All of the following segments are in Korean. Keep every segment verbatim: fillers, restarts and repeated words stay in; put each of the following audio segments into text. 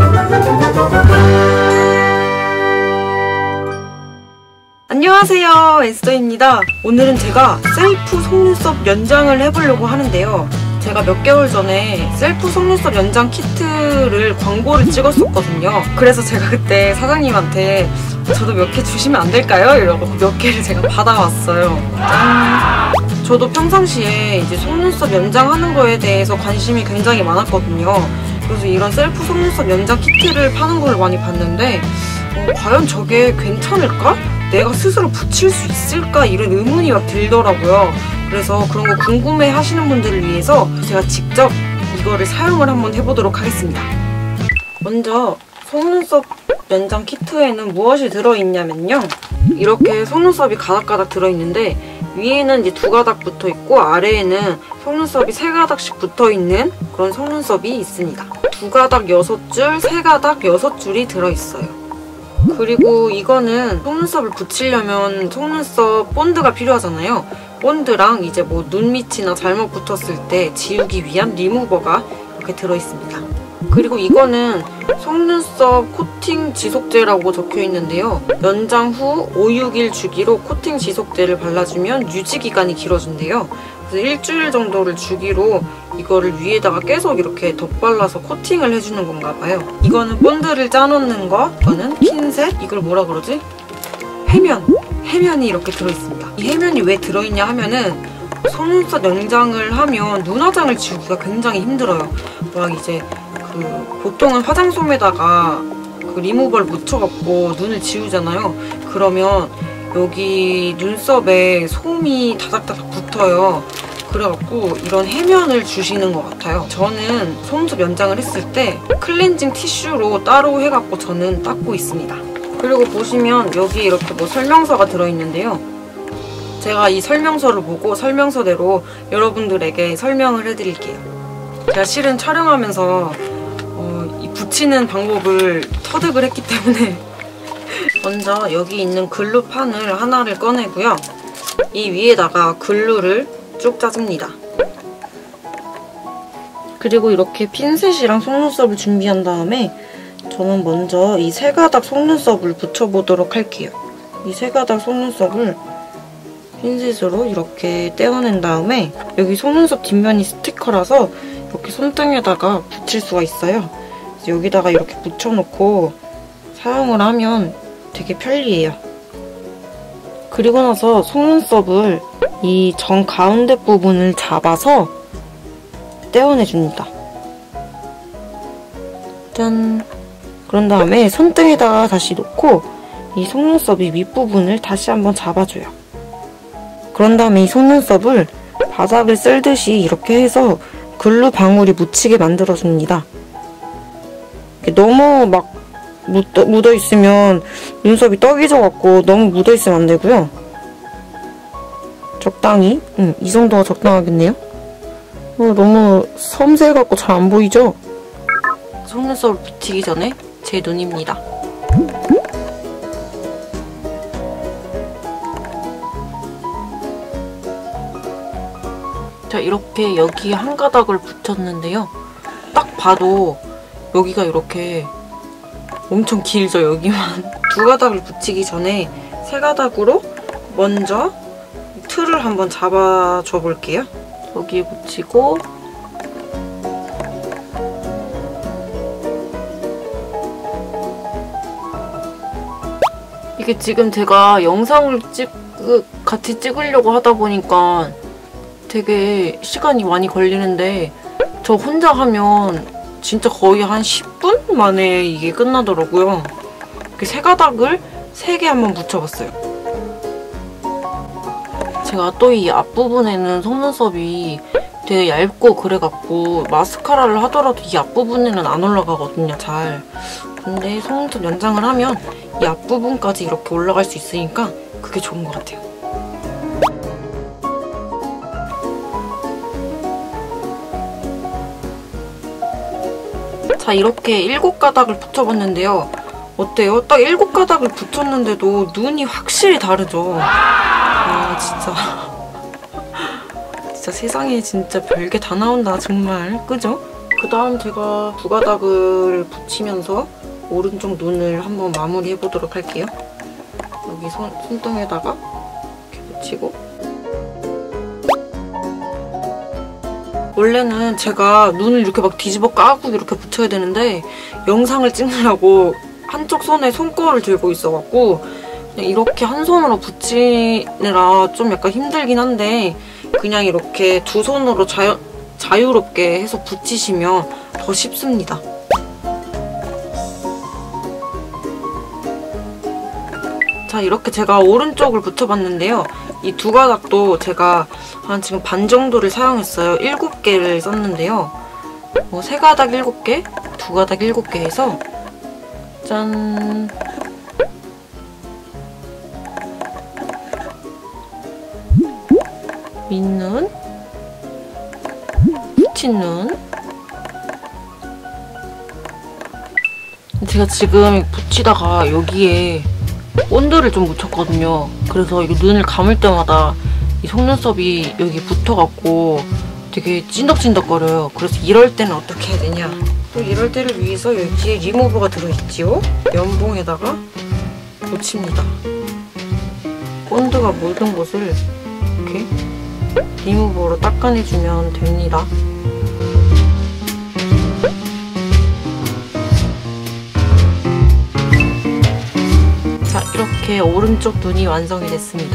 안녕하세요, 에스더입니다. 오늘은 제가 셀프 속눈썹 연장을 해보려고 하는데요. 제가 몇 개월 전에 셀프 속눈썹 연장 키트를 광고를 찍었었거든요. 그래서 제가 그때 사장님한테 저도 몇 개 주시면 안 될까요? 이러고 몇 개를 제가 받아왔어요. 짠! 저도 평상시에 이제 속눈썹 연장하는 거에 대해서 관심이 굉장히 많았거든요. 그래서 이런 셀프 속눈썹 연장 키트를 파는 걸 많이 봤는데 어, 과연 저게 괜찮을까? 내가 스스로 붙일 수 있을까? 이런 의문이 막 들더라고요. 그래서 그런 거 궁금해 하시는 분들을 위해서 제가 직접 이거를 사용을 한번 해보도록 하겠습니다. 먼저 속눈썹 연장 키트에는 무엇이 들어있냐면요. 이렇게 속눈썹이 가닥가닥 들어있는데 위에는 이제 두 가닥 붙어있고 아래에는 속눈썹이 세 가닥씩 붙어있는 그런 속눈썹이 있습니다. 두 가닥 여섯 줄, 세 가닥 여섯 줄이 들어있어요. 그리고 이거는 속눈썹을 붙이려면 속눈썹 본드가 필요하잖아요. 본드랑 이제 뭐 눈 밑이나 잘못 붙었을 때 지우기 위한 리무버가 이렇게 들어있습니다. 그리고 이거는 속눈썹 코팅 지속제라고 적혀있는데요. 연장 후 오, 육 일 주기로 코팅 지속제를 발라주면 유지기간이 길어진대요. 그래서 일주일 정도를 주기로 이거를 위에다가 계속 이렇게 덧발라서 코팅을 해주는 건가 봐요. 이거는 본드를 짜놓는 거, 이거는 핀셋, 이걸 뭐라 그러지? 해면! 해면이 이렇게 들어있습니다. 이 해면이 왜 들어있냐 하면은 속눈썹 연장을 하면 눈화장을 지우기가 굉장히 힘들어요. 막 이제 그 보통은 화장솜에다가 그 리무버를 묻혀갖고 눈을 지우잖아요. 그러면 여기 눈썹에 솜이 다닥다닥 붙어요. 그래갖고 이런 해면을 주시는 것 같아요. 저는 속눈썹 연장을 했을 때 클렌징 티슈로 따로 해갖고 저는 닦고 있습니다. 그리고 보시면 여기 이렇게 뭐 설명서가 들어있는데요. 제가 이 설명서를 보고 설명서대로 여러분들에게 설명을 해드릴게요. 제가 실은 촬영하면서 어, 이 붙이는 방법을 터득을 했기 때문에 먼저 여기 있는 글루판을 하나를 꺼내고요. 이 위에다가 글루를 쭉 짜줍니다. 그리고 이렇게 핀셋이랑 속눈썹을 준비한 다음에 저는 먼저 이 세 가닥 속눈썹을 붙여보도록 할게요. 이 세 가닥 속눈썹을 핀셋으로 이렇게 떼어낸 다음에 여기 속눈썹 뒷면이 스티커라서 이렇게 손등에다가 붙일 수가 있어요. 그래서 여기다가 이렇게 붙여놓고 사용을 하면 되게 편리해요. 그리고 나서 속눈썹을 이 정 가운데 부분을 잡아서 떼어내줍니다. 짠! 그런 다음에 손등에다가 다시 놓고 이 속눈썹이 윗부분을 다시 한번 잡아줘요. 그런 다음에 이 속눈썹을 바닥을 쓸듯이 이렇게 해서 글루 방울이 묻히게 만들어줍니다. 너무 막 묻어, 묻어있으면 눈썹이 떡이져갖고 너무 묻어있으면 안 되고요. 적당히, 음, 이 정도가 적당하겠네요. 어, 너무 섬세해갖고 잘 안 보이죠? 속눈썹을 붙이기 전에 제 눈입니다. 자, 이렇게 여기 한 가닥을 붙였는데요. 딱 봐도 여기가 이렇게 엄청 길죠, 여기만. 두 가닥을 붙이기 전에 세 가닥으로 먼저 틀을 한번 잡아줘 볼게요. 여기에 붙이고 이게 지금 제가 영상을 찍, 같이 찍으려고 하다 보니까 되게 시간이 많이 걸리는데 저 혼자 하면 진짜 거의 한 십 분 만에 이게 끝나더라고요. 이렇게 세 가닥을 세 개 한번 붙여봤어요. 제가 또 이 앞부분에는 속눈썹이 되게 얇고 그래갖고 마스카라를 하더라도 이 앞부분에는 안 올라가거든요, 잘. 근데 속눈썹 연장을 하면 이 앞부분까지 이렇게 올라갈 수 있으니까 그게 좋은 것 같아요. 자, 이렇게 일곱 가닥을 붙여봤는데요. 어때요? 딱 일곱 가닥을 붙였는데도 눈이 확실히 다르죠? 아, 진짜. 진짜 세상에 진짜 별게 다 나온다, 정말. 그죠? 그 다음 제가 두 가닥을 붙이면서 오른쪽 눈을 한번 마무리해 보도록 할게요. 여기 손, 손등에다가 이렇게 붙이고, 원래는 제가 눈을 이렇게 막 뒤집어 까고 이렇게 붙여야 되는데 영상을 찍느라고 한쪽 손에 손거울을 들고 있어갖고 그냥 이렇게 한 손으로 붙이느라 좀 약간 힘들긴 한데, 그냥 이렇게 두 손으로 자유, 자유롭게 해서 붙이시면 더 쉽습니다. 자, 이렇게 제가 오른쪽을 붙여봤는데요. 이 두 가닥도 제가 한 지금 반 정도를 사용했어요. 일곱 개를 썼는데요. 뭐 세 가닥 일곱 개, 두 가닥 일곱 개 해서 짠! 밑눈, 붙인 눈. 제가 지금 붙이다가 여기에 본드를 좀 묻혔거든요. 그래서 이 눈을 감을 때마다 이 속눈썹이 여기 붙어갖고 되게 찐덕찐덕거려요. 그래서 이럴 때는 어떻게 해야 되냐, 또 이럴 때를 위해서 여기에 리무버가 들어있지요. 면봉에다가 묻힙니다. 본드가 묻은 곳을 이렇게 리무버로 닦아내주면 됩니다. 자, 이렇게 오른쪽 눈이 완성이 됐습니다.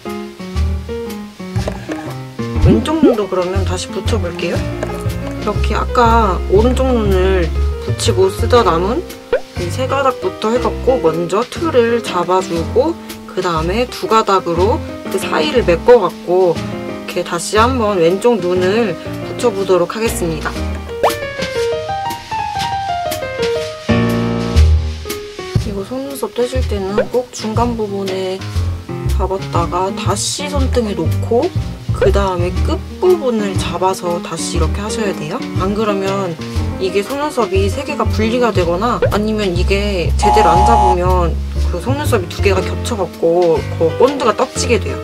왼쪽 눈도 그러면 다시 붙여볼게요. 이렇게 아까 오른쪽 눈을 붙이고 쓰다 남은 이 세 가닥부터 해갖고 먼저 틀을 잡아주고 그 다음에 두 가닥으로 그 사이를 메꿔갖고 이렇게 다시 한번 왼쪽 눈을 붙여보도록 하겠습니다. 이거 속눈썹 떼실 때는 꼭 중간 부분에 잡았다가 다시 손등에 놓고 그 다음에 끝부분을 잡아서 다시 이렇게 하셔야 돼요. 안 그러면 이게 속눈썹이 세 개가 분리가 되거나 아니면 이게 제대로 안 잡으면 그 속눈썹이 두 개가 겹쳐갖고 그 본드가 떡지게 돼요.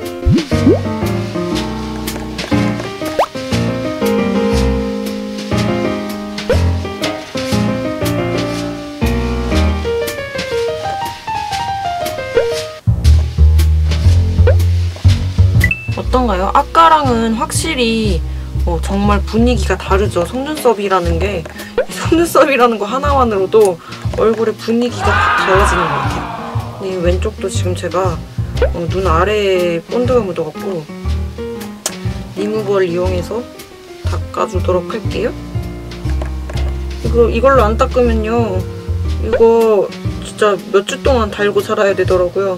어떤가요? 아까랑은 확실히 어, 정말 분위기가 다르죠. 속눈썹이라는 게, 속눈썹이라는 거 하나만으로도 얼굴의 분위기가 확 달라지는 것 같아요. 네, 왼쪽도 지금 제가 어, 눈 아래에 본드가 묻어갖고 리무버를 이용해서 닦아주도록 할게요. 이거, 이걸로 안 닦으면요, 이거 진짜 몇 주 동안 달고 살아야 되더라고요.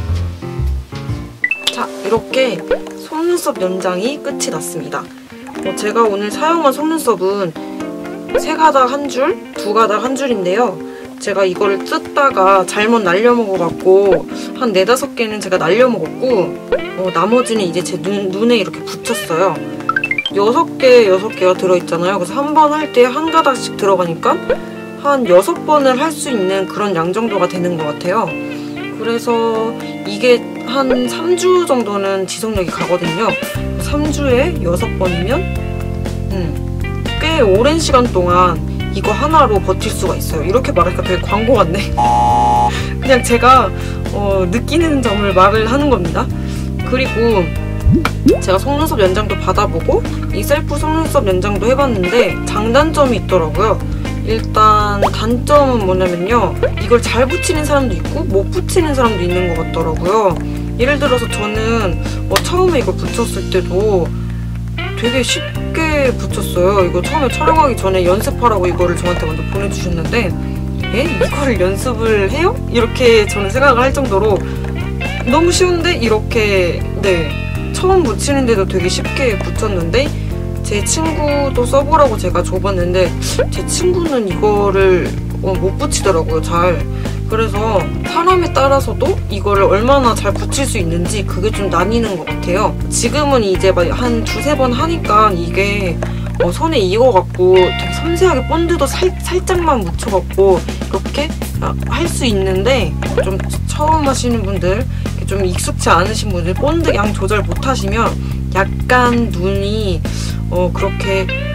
자, 이렇게 속눈썹 연장이 끝이 났습니다. 어, 제가 오늘 사용한 속눈썹은 세 가닥 한 줄, 두 가닥 한 줄인데요. 제가 이거를 뜯다가 잘못 날려먹어갖고 한 네다섯 개는 제가 날려먹었고 어, 나머지는 이제 제 눈, 눈에 이렇게 붙였어요. 여섯 개, 여섯 개가 들어있잖아요. 그래서 한 번 할 때 한 가닥씩 들어가니까 한 여섯 번을 할 수 있는 그런 양 정도가 되는 것 같아요. 그래서 이게 한 삼 주 정도는 지속력이 가거든요. 삼 주에 여섯 번이면 음, 꽤 오랜 시간 동안 이거 하나로 버틸 수가 있어요. 이렇게 말하니까 되게 광고 같네. 그냥 제가 어, 느끼는 점을 말을 하는 겁니다. 그리고 제가 속눈썹 연장도 받아보고 이 셀프 속눈썹 연장도 해봤는데 장단점이 있더라고요. 일단 단점은 뭐냐면요, 이걸 잘 붙이는 사람도 있고 못 붙이는 사람도 있는 것 같더라고요. 예를 들어서 저는 어, 처음에 이걸 붙였을 때도 되게 쉽게 붙였어요. 이거 처음에 촬영하기 전에 연습하라고 이거를 저한테 먼저 보내주셨는데 에? 이거를 연습을 해요? 이렇게 저는 생각을 할 정도로 너무 쉬운데 이렇게 네 처음 붙이는데도 되게 쉽게 붙였는데, 제 친구도 써보라고 제가 줘봤는데 제 친구는 이거를 어, 못 붙이더라고요, 잘. 그래서 사람에 따라서도 이거를 얼마나 잘 붙일 수 있는지 그게 좀 나뉘는 것 같아요. 지금은 이제 막 한 두세 번 하니까 이게 어, 손에 익어갖고 되게 섬세하게 본드도 살, 살짝만 묻혀갖고 이렇게 할 수 있는데, 좀 처음 하시는 분들, 좀 익숙치 않으신 분들 본드 양 조절 못 하시면 약간 눈이 어, 그렇게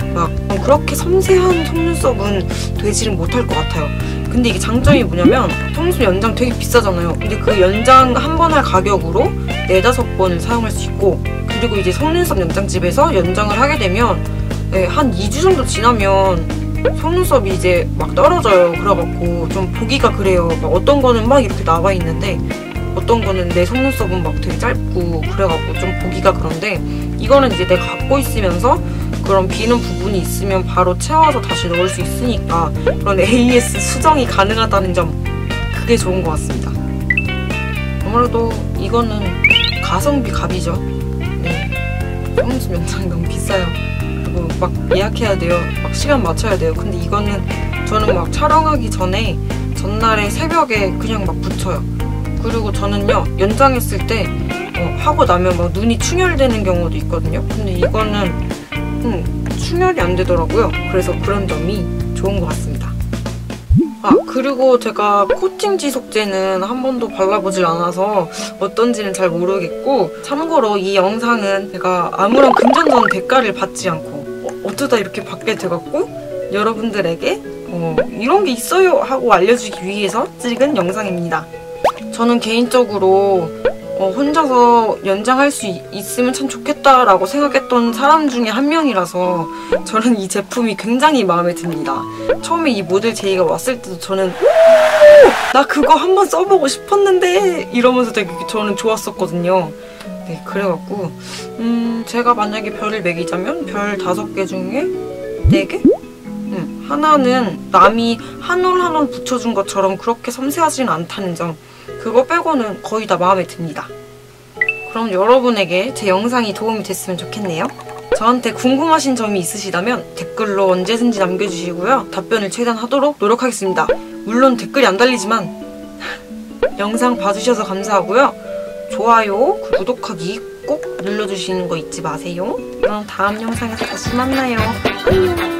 막 그렇게 섬세한 속눈썹은 되지를 못할 것 같아요. 근데 이게 장점이 뭐냐면 속눈썹 연장 되게 비싸잖아요. 근데 그 연장 한 번 할 가격으로 네다섯 번을 사용할 수 있고, 그리고 이제 속눈썹 연장집에서 연장을 하게 되면 네, 한 이 주 정도 지나면 속눈썹이 이제 막 떨어져요. 그래갖고 좀 보기가 그래요. 막 어떤 거는 막 이렇게 나와 있는데 어떤 거는 내 속눈썹은 막 되게 짧고 그래갖고 좀 보기가 그런데, 이거는 이제 내가 갖고 있으면서 그런 비는 부분이 있으면 바로 채워서 다시 넣을 수 있으니까 그런 에이에스 수정이 가능하다는 점, 그게 좋은 것 같습니다. 아무래도 이거는 가성비 갑이죠. 네, 속눈썹 연장 너무 비싸요. 그리고 막 예약해야 돼요. 막 시간 맞춰야 돼요. 근데 이거는 저는 막 촬영하기 전에 전날에 새벽에 그냥 막 붙여요. 그리고 저는요, 연장했을 때 어, 하고 나면 막 눈이 충혈되는 경우도 있거든요. 근데 이거는 음, 충혈이 안 되더라고요. 그래서 그런 점이 좋은 것 같습니다. 아, 그리고 제가 코팅 지속제는 한 번도 발라보질 않아서 어떤지는 잘 모르겠고, 참고로 이 영상은 제가 아무런 금전전 대가를 받지 않고 어, 어쩌다 이렇게 받게 돼갖고 여러분들에게 어, 이런 게 있어요 하고 알려주기 위해서 찍은 영상입니다. 저는 개인적으로 어, 혼자서 연장할 수 있, 있으면 참 좋겠다라고 생각했던 사람 중에 한 명이라서 저는 이 제품이 굉장히 마음에 듭니다. 처음에 이 모델 제이가 왔을 때도 저는 나 그거 한번 써보고 싶었는데 이러면서 되게 저는 좋았었거든요. 네, 그래갖고 음, 제가 만약에 별을 매기자면 별 다섯 개 중에 네 개? 음, 하나는 남이 한 올 한 올 붙여준 것처럼 그렇게 섬세하지는 않다는 점, 그거 빼고는 거의 다 마음에 듭니다. 그럼 여러분에게 제 영상이 도움이 됐으면 좋겠네요. 저한테 궁금하신 점이 있으시다면 댓글로 언제든지 남겨주시고요. 답변을 최대한 하도록 노력하겠습니다. 물론 댓글이 안 달리지만 영상 봐주셔서 감사하고요. 좋아요, 구독하기 꼭 눌러주시는 거 잊지 마세요. 그럼 다음 영상에서 다시 만나요. 안녕.